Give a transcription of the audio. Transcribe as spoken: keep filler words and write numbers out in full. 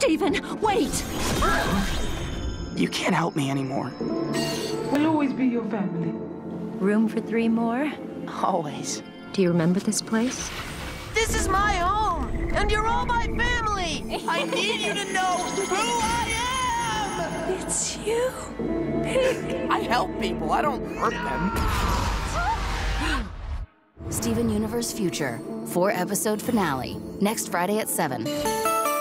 Steven, wait! You can't help me anymore. We'll always be your family. Room for three more? Always. Do you remember this place? This is my home, and you're all my family. I need you to know who I am. It's you, Pig. I help people, I don't hurt them. Steven Universe Future, four episode finale, next Friday at seven.